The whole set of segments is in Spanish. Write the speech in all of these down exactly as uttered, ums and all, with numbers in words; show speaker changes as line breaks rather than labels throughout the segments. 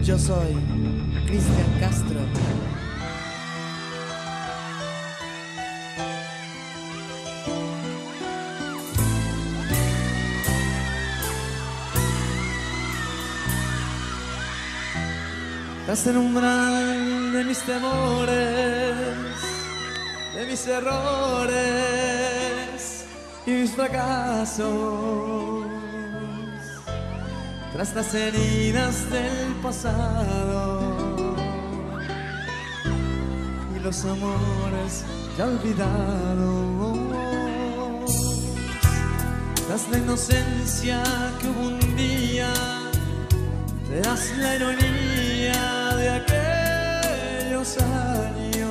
Yo soy Cristian Castro. Estás en un umbral de mis temores, de mis errores y mis fracasos. Tras las heridas del pasado y los amores ya olvidados. Tras la inocencia que hubo un día, tras la ironía de aquellos años,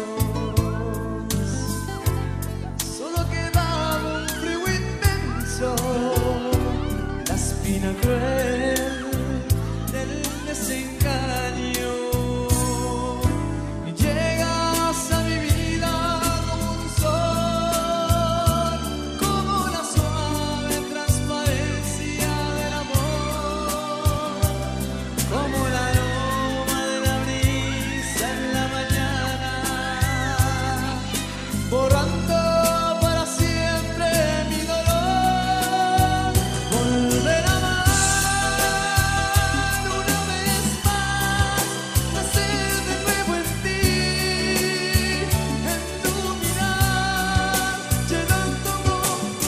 solo quedaba un frío inmenso, la espina cruel del desengaño. Y llegas a mi vida como un sol, como la suave transparencia del amor, como el aroma de la brisa en la mañana, borrando para siempre mi dolor. Volver a amar una vez más, nacer de nuevo en ti, en tu mirar, llenando con tu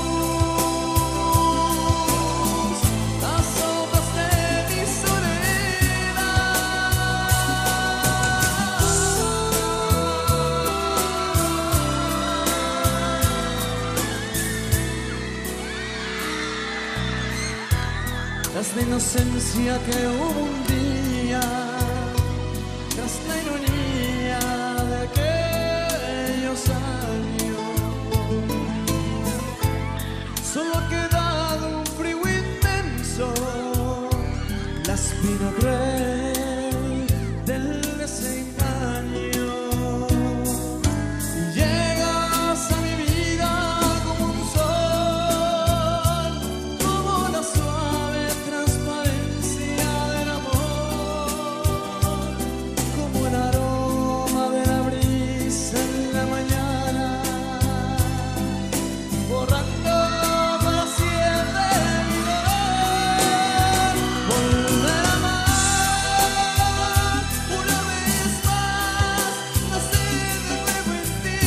luz las sombras de mi tras la inocencia que hubo un día, tras la ironía de aquellos años, solo ha quedado un frío inmenso, la espina cruel del desengaño. Y llegas a mi vida como un sol, como la suave transparencia del amor, como el aroma de la brisa en la mañana, borrando para siempre mi dolor. Volver a amar una vez más, nacer de nuevo en ti,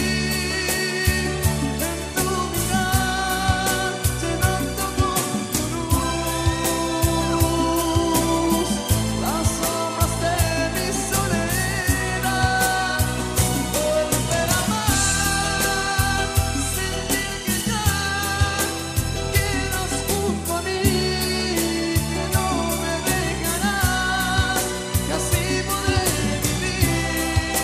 en tu mirar, llenando con tu luz las sombras de mi soledad. Volver a amar, sentir que ya quedas junto a mí, que no me dejarás, que así podré vivir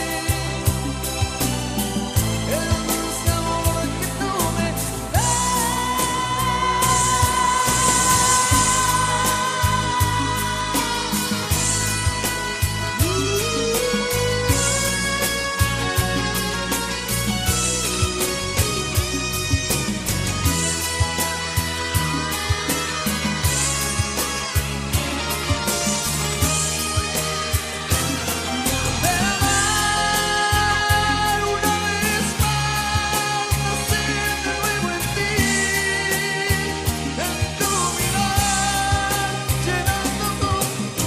el dulce amor que tú me amar una vez más, nacer de nuevo en ti, en tu mirar, llenando con tu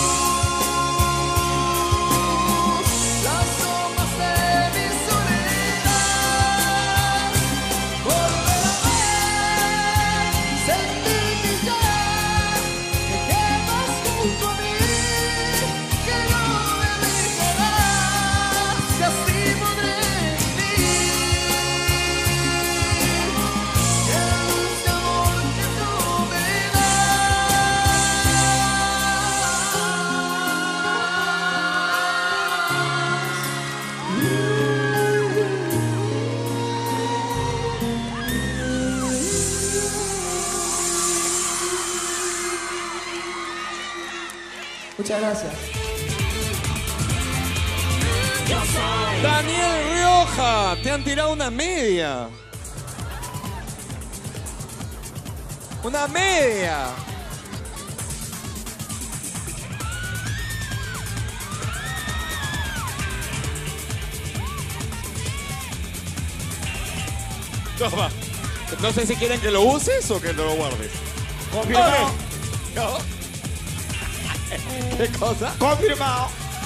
luz las sombras de mi soledad. Volver a ver, sentir que ya te quedas junto a mí, que no me dejarás, que así podré vivir el dulce amor que tú me das. Muchas gracias.
Daniel Rioja, te han tirado una media. Una media. Toma. No sé si quieren que lo uses o que lo guardes.
Confirmado.
¿No? ¿Qué cosa?
Confirmado.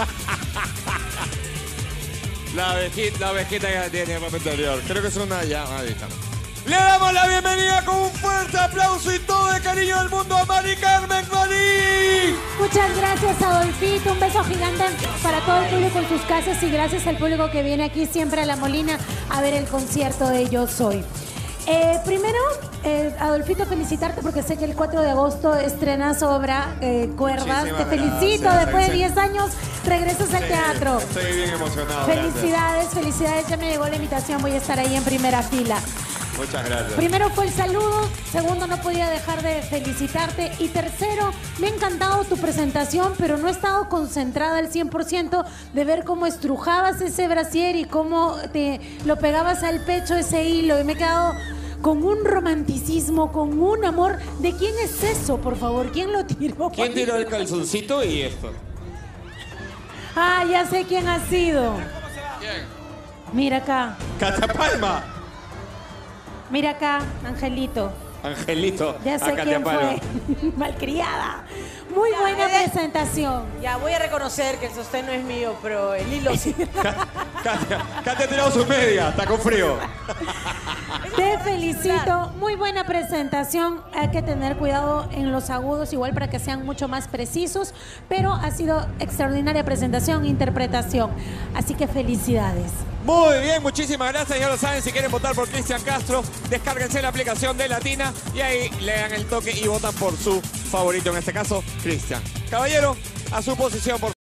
La ovejita, la ovejita que tiene ropa interior. Creo que es una ya. Ahí está. Le damos la bienvenida con un fuerte aplauso y todo el cariño del mundo a Mari Carmen Marín.
Muchas gracias, Adolfito. Un beso gigante para todo el público en sus casas y gracias al público que viene aquí siempre a La Molina a ver el concierto de Yo Soy. Eh, primero, eh, Adolfito, felicitarte porque sé que el cuatro de agosto estrenas obra eh, Cuerdas.
Muchísimas
Te felicito.
gracias.
Después de
Sí.
diez años regresas al
Sí,
teatro.
Estoy bien emocionado.
Felicidades, felicidades. Ya me llegó la invitación. Voy a estar ahí en primera fila.
Gracias. Muchas gracias.
Primero fue el saludo, segundo no podía dejar de felicitarte y tercero, me ha encantado tu presentación, pero no he estado concentrada al cien por ciento de ver cómo estrujabas ese brasier y cómo te lo pegabas al pecho ese hilo y me he quedado con un romanticismo, con un amor. ¿De quién es eso, por favor? ¿Quién lo tiró?
¿Quién tiró el calzoncito y esto?
Ah, ya sé quién ha sido.
¿Quién?
Mira acá,
Katia Palma.
mira acá, Angelito.
Angelito.
Ya sé
a Katia
quién
Palma.
fue. Malcriada. Muy buena
eh.
presentación.
Ya, voy a reconocer que el sostén no es mío, pero el hilo sí.
Katia, Katia ha tirado su media, está con frío.
Te felicito, muy buena presentación. Hay que tener cuidado en los agudos, igual para que sean mucho más precisos, pero ha sido extraordinaria presentación, interpretación. Así que felicidades.
Muy bien, muchísimas gracias. Ya lo saben, si quieren votar por Cristian Castro, descárguense la aplicación de Latina y ahí le dan el toque y votan por su favorito, en este caso, Cristian. Caballero, a su posición, por